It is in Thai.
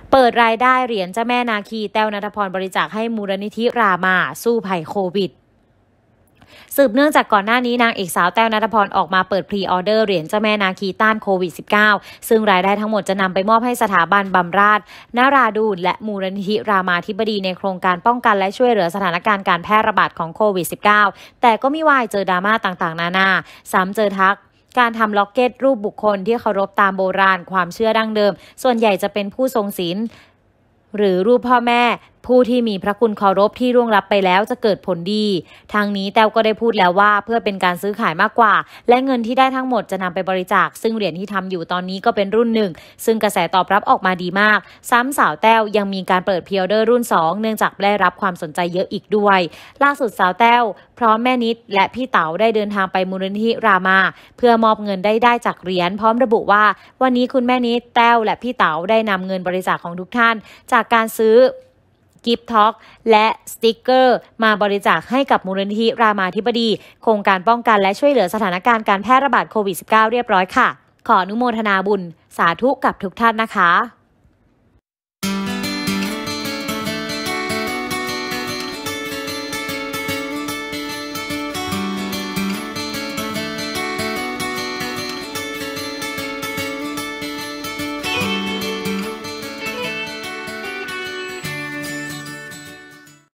เปิดรายได้เหรียญเจ้าแม่นาคีแต้วณัฐพรบริจาคให้มูลนิธิรามาสู้ภัยโควิดสืบเนื่องจากก่อนหน้านี้นางเอกสาวแต้วณัฐพรออกมาเปิดพรีออเดอร์เหรียญเจ้าแม่นาคีต้านโควิด -19 ซึ่งรายได้ทั้งหมดจะนำไปมอบให้สถาบันบำราศนราดูนและมูลนิธิรามาธิบดีในโครงการป้องกันและช่วยเหลือสถานการณ์การแพร่ระบาดของโควิด -19 แต่ก็ไม่วายเจอดราม่าต่างๆนานาซ้ำเจอทักการทำล็อกเก็ตรูปบุคคลที่เคารพตามโบราณความเชื่อดั้งเดิมส่วนใหญ่จะเป็นผู้ทรงศีลหรือรูปพ่อแม่ผู้ที่มีพระคุณเคารพที่ร่วงลับไปแล้วจะเกิดผลดีทางนี้แต้วก็ได้พูดแล้วว่าเพื่อเป็นการซื้อขายมากกว่าและเงินที่ได้ทั้งหมดจะนำไปบริจาคซึ่งเหรียญที่ทำอยู่ตอนนี้ก็เป็นรุ่นหนึ่งซึ่งกระแสตอบรับออกมาดีมากซ้ำสาวแต้วยังมีการเปิดพรีออเดอร์รุ่น2เนื่องจากได้รับความสนใจเยอะอีกด้วยล่าสุดสาวแต้วพร้อมแม่นิดและพี่เต๋าได้เดินทางไปมูลนิธิรามาเพื่อมอบเงินได้จากเหรียญพร้อมระบุว่าวันนี้คุณแม่นิดแต้วและพี่เต๋าได้นำเงินบริจาคของทุกท่านจากการซื้อกิฟต์ท็อกและสติกเกอร์มาบริจาคให้กับมูลนิธิรามาธิบดีโครงการป้องกันและช่วยเหลือสถานการณ์การแพร่ระบาดโควิด -19 เรียบร้อยค่ะขออนุโมทนาบุญสาธุกับทุกท่านนะคะ